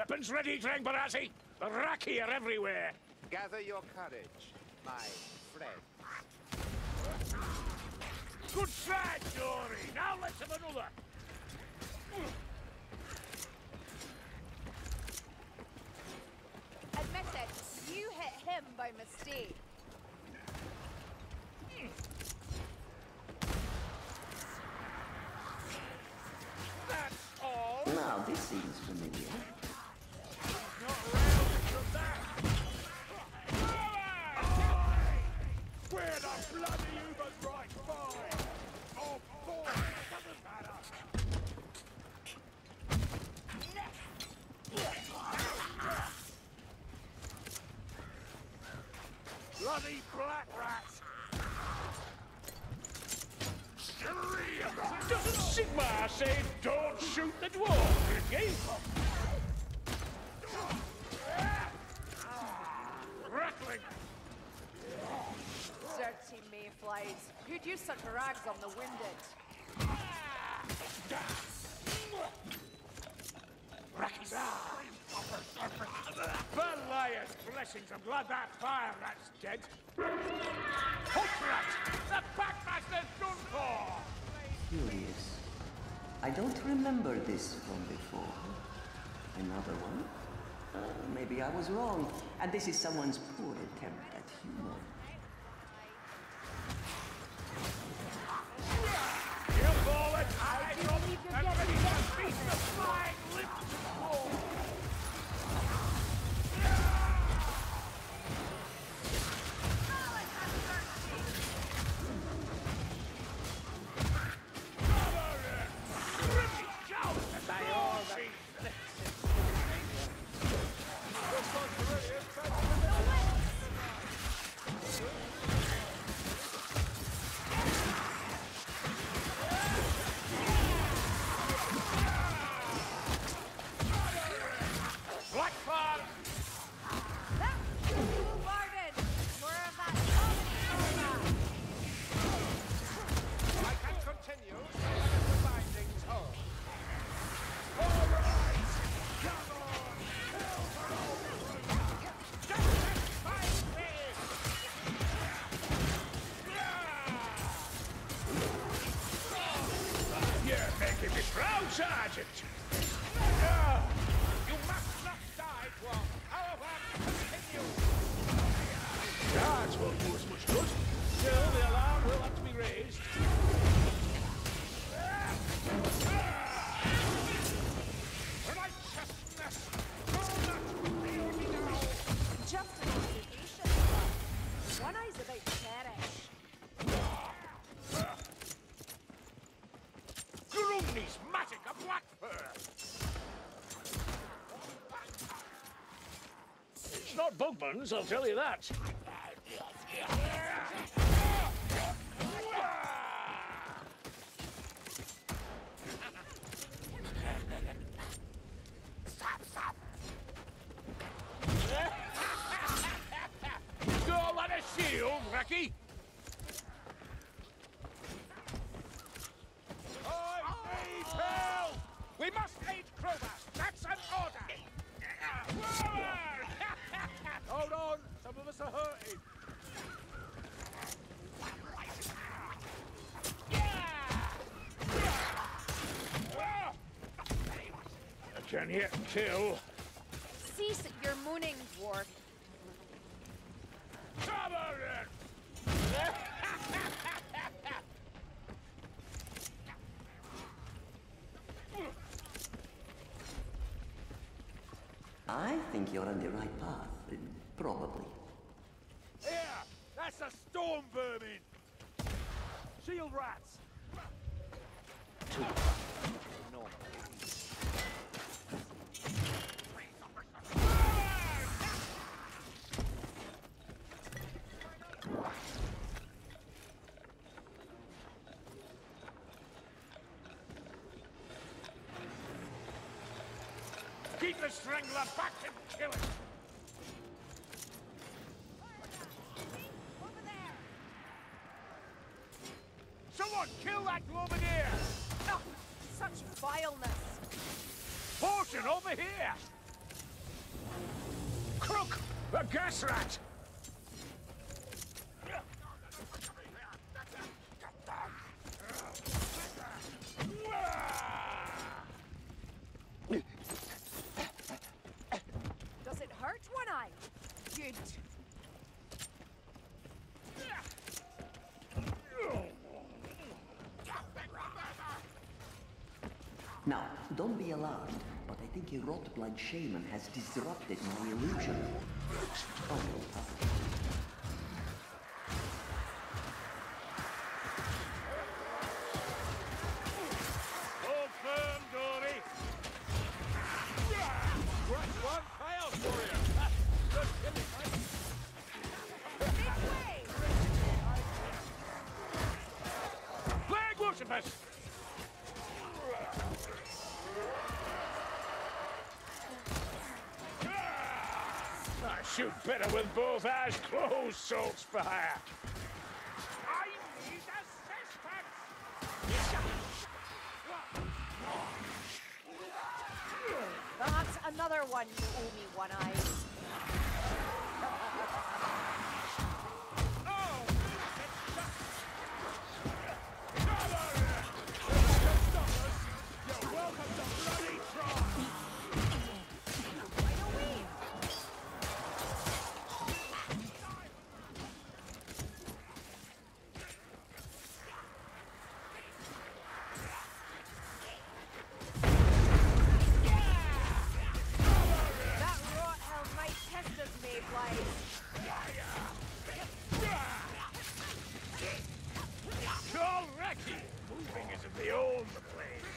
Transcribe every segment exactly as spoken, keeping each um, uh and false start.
weapons ready, Drengbarazzi? The Raki are everywhere. Gather your courage, my friend. Good try, Dory. Now let's have another. Admit it, you hit him by mistake. That's all. Now, this seems familiar. Not round from that. Where the bloody human right by? Oh, boy, doesn't matter. Bloody black rats! Doesn't Sigma say don't shoot the dwarf, Ricky? Rattling! Dirty mayflies. Who'd use such rags on the wounded? Racky's Belias blessings, I'm glad that fire rat's dead. Hook rat! The Packmaster's done for! Curious. I don't remember this from before. Another one? Uh, maybe I was wrong, and this is someone's poor attempt at humor. You forward, I drop, and ready to feast the flying lips to the floor! Sergeant! No! You must not die, Dwarf! However, continue! Guards won't do us much good. Still, the alarm will have to be raised. Righteousness! All that feel me now! Just an observation, but one eye's about to perish. Grumney's magic of black fur! It's not Bugman's, I'll tell you that. Stop, stop! Go on a shield, Racky! We must aid Krobas! That's an order! Hold on! Some of us are hurting! I can yet kill. Cease your mooning, dwarf. Cover it! I think you're on the right path, probably. Here! That's a storm vermin! Shield rats! Two. Keep the strangler back and kill it! Over there! Someone kill that Glomadier! Oh, such vileness! Portion over here! Crook! The gas rat! Does it hurt, One Eye? Good. Now, don't be alarmed, but I think a rot-blood shaman has disrupted my illusion. Oh, no. Hold firm, Dory! That's one fail for you! Good killing, mate! Make way! Flag worshippers! I shoot better with both eyes closed, Saltspire! I need assistance! That's another one you owe me, One Eye. You're welcome to bloody try! Right away! That rot hell might test us, Mayflies. It's all wrecky! Moving isn't the old place!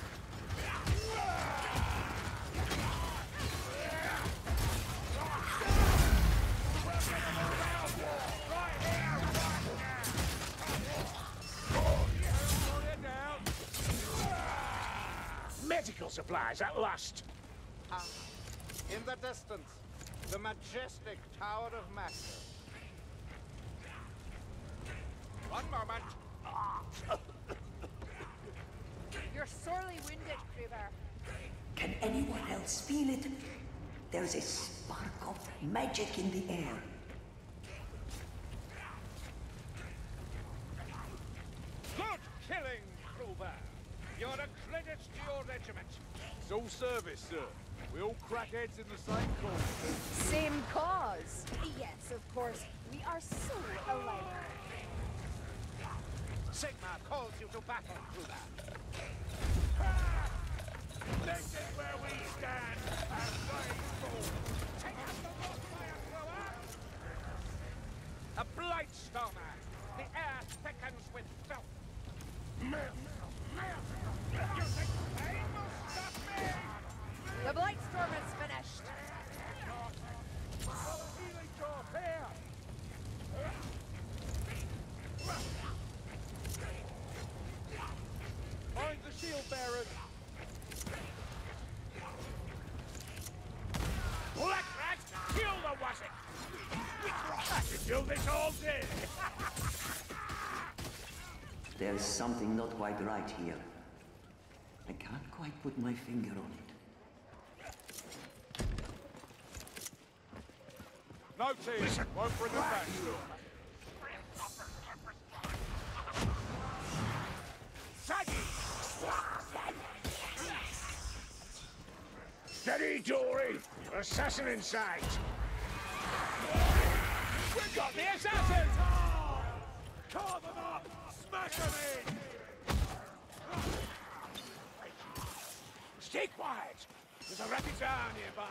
Medical supplies at last! Ah, in the distance, the majestic Tower of Master. One moment. You're sorely wounded, Kruber. Can anyone else feel it? There's a spark of magic in the air. Good killing, Kruber! You're a credit to your regiment. It's all service, sir. We all crackheads in the same cause. Same cause. Yes, of course. We are so alike. Sigma calls you to battle, Kruber. This is where we stand, and they fall. Take out the bonfire, Kruber! A blight stormer. The air thickens with filth. You think pain will stop me? The Blightstorm is finished. Healing drop here! Find the shield bearers! Black rat, kill the Wasik! I could do this all day! There's something not quite right here. I can't quite put my finger on it. No team, won't bring them back. Steady, Dory! Assassin in sight! We've got the assassin! Call them up! Smash them in! Stay quiet! There's a rapid town nearby.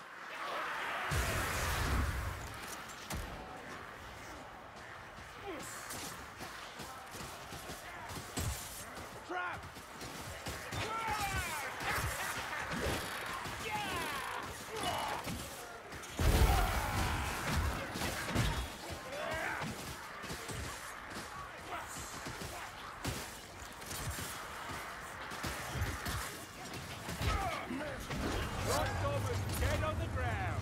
Trap! Dead on the ground.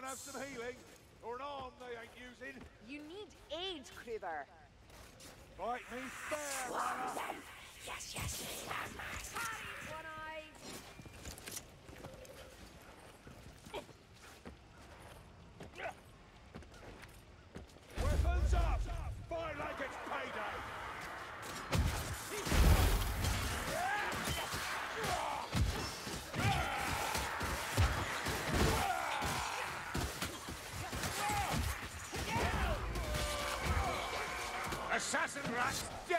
Anyone have some healing? Or an arm they ain't using? You need aid, Kruber. Fight me fair, runner! Yes, yes, yes. Parry, One-Eye! Weapons up! Fight like it's payday! Assassin rat's dead!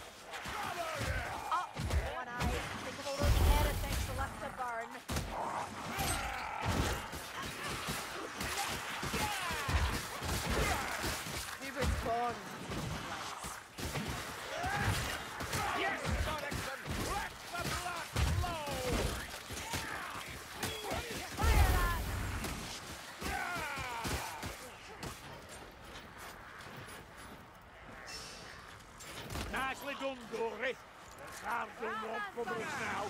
Up, One-Eye! Think of all those heretics left to burn. We were gone. Yes, Sonicsson! Let the blood flow! Fire that! Nicely done, Gory. The Sarge don't want troubles now.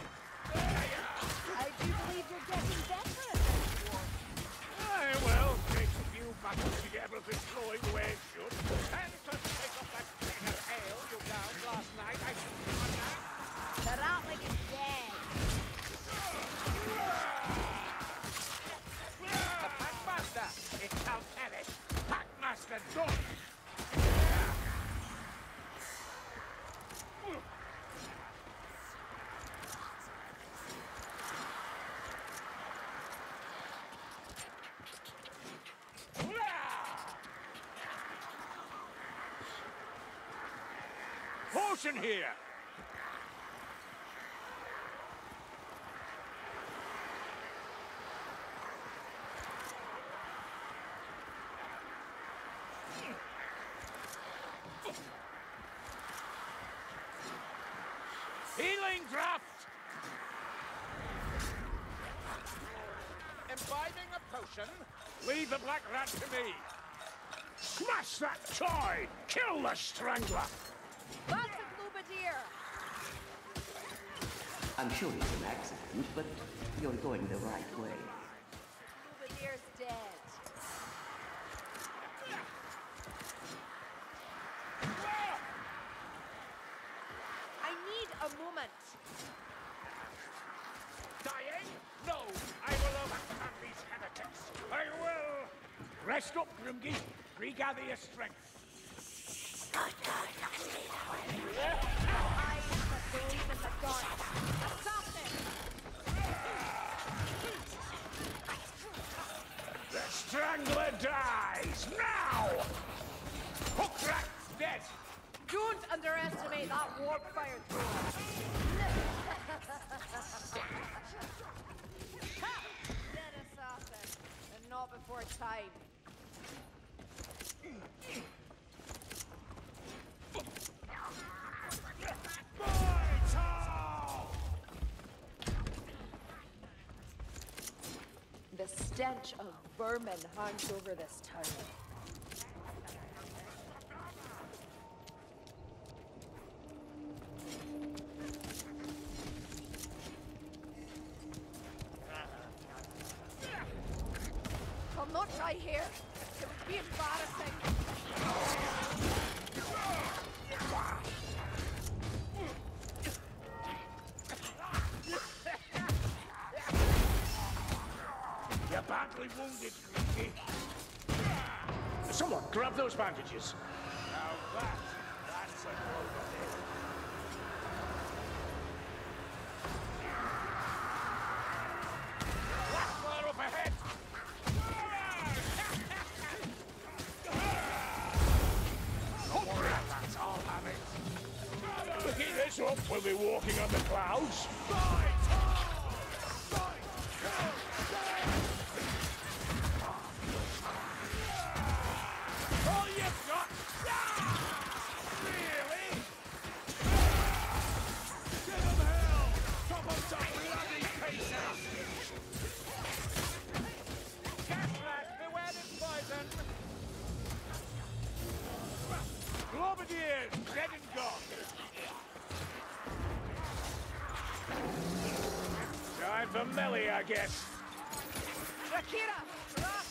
I do believe you're getting better at this war. Aye, well, takes a few battles to get everything flowing the way it should. And to take up that tin of ale you downed last night, I should be on that. The Ratling is dead. The Packmaster! It's Count Ellis! Packmaster done! Potion here! Healing draft! Imbibing a potion? Leave the Black Rat to me! Smash that toy! Kill the Strangler! That's a Globadier! I'm sure it's an accident, but you're going the right way. Globadier's dead. I need a moment. Dying? No! I will overcome these heretics! I will! Rest up, Grimgy. Regather your strength. I believe in the dark. Assassin! The Strangler dies! Now! Hookrat's dead! Don't underestimate that warp fire thrower. Dead assassin, and not before time. The stench of vermin hangs over this town. I'll not die here. It would be embarrassing. You're badly wounded, Grimgy. Someone grab those bandages. Now that, that's a Globadier. Blackfire up ahead! That's all have it. To keep this up, we'll be walking on the clouds. Fight! All you've got! Really? Give them hell! Top on top, bloody pieces! Gasrat, beware this poison! Globadiers, dead and gone! Time for melee, I guess. Rakira! Rock!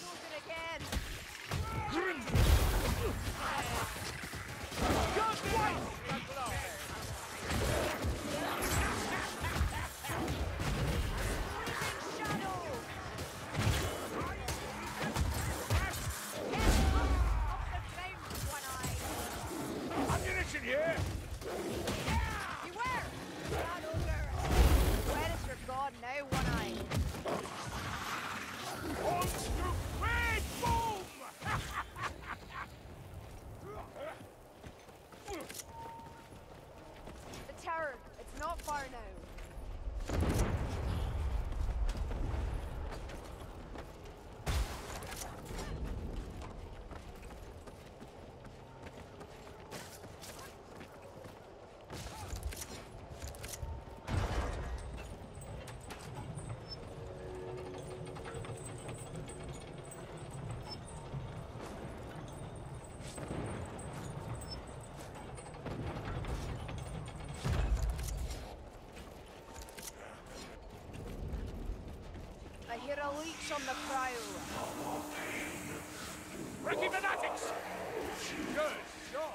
Get a leech on the prow. Breaking fanatics! Good, sure.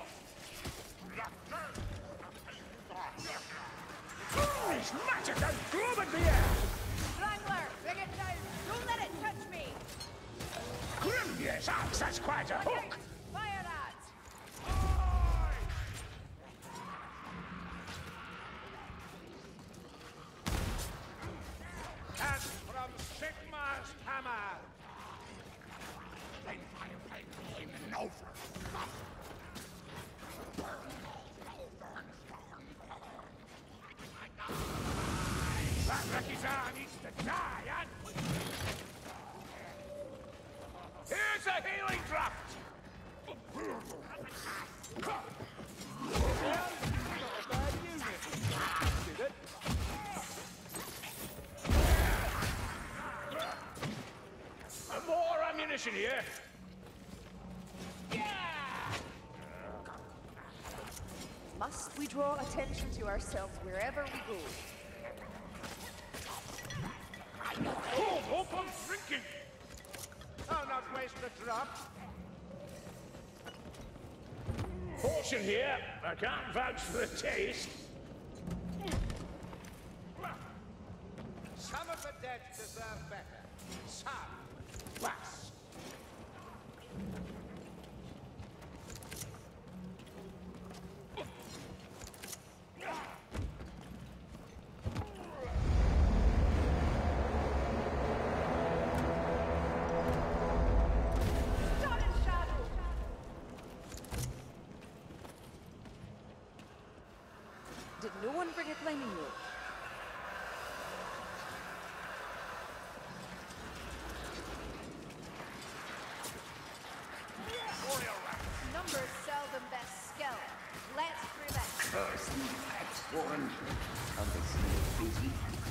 These magic and gloom in the air! Strangler, bring it down! Don't let it touch me! Grimnir's axe has quite a Look hook! out! Fire at! And from Sigmar's hammer! That Rekizar needs to die, and... Here's a healing draft! More ammunition here! Must we draw attention to ourselves wherever we go? Oh, hope I'm drinking! I'll not waste a drop. Potion here. I can't vouch for the taste. Some of the dead deserve better. Some must. Shot in shadow! Did no one bring a climbing rope? Numbers seldom best skill. Let's prove it. Curse you, Axborn. Of the snake busy.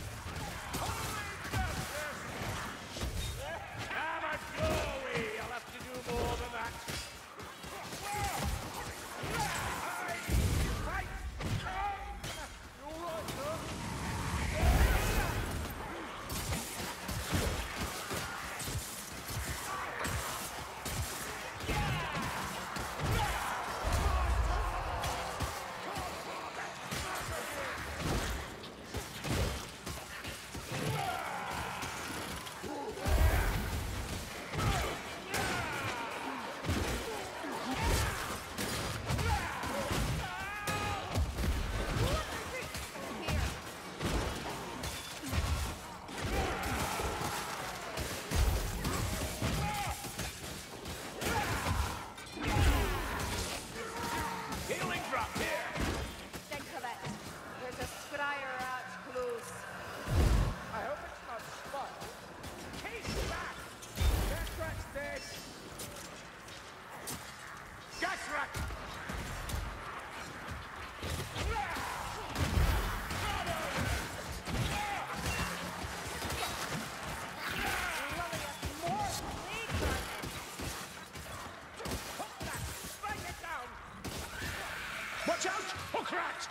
Have a glory! I'll have to do more than that. Fight! You all right, sir? Healing drop here! Think of it. There's a scryer out close. I hope it's not spoiled. Case back! Gasrack's dead! Gasrack! More plague runners. Hook that! Strike it down! Watch out! Hook rat!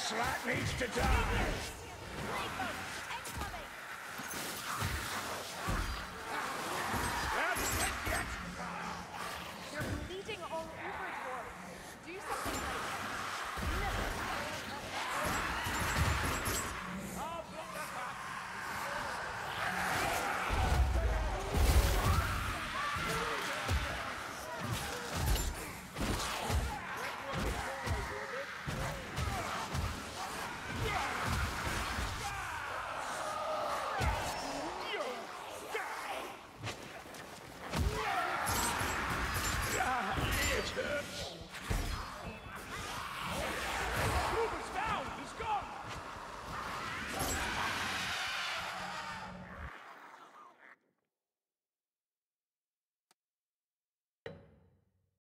This rat needs to die! That's it yet! You're bleeding all over, dwarf. Do something like I'll block that back! Ah, it hurts.